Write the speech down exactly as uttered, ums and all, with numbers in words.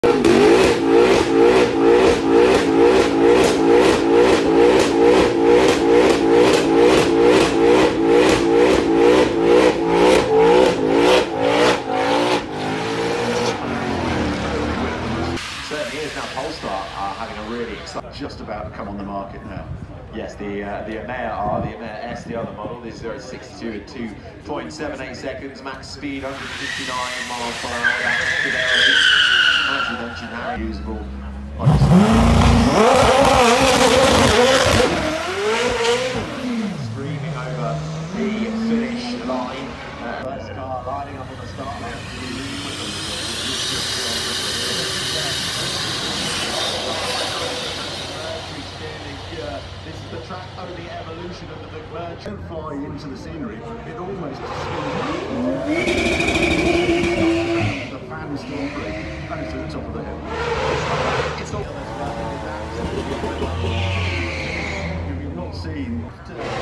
Just about to come on the market now. Yes, the uh, the Emea R, the Emea S, the other model, is zero to sixty-two in two point seven eight seconds, max speed one hundred fifty-nine miles per hour. That's fidelity. As you mentioned, how usable. Screaming over the finish line. Uh, first car lining up on the start line. This is the track-only evolution of the McMurtry. Don't fly into the scenery, it almost spins. The fan still free, and it's at the top of the hill. It's all. If you've not seen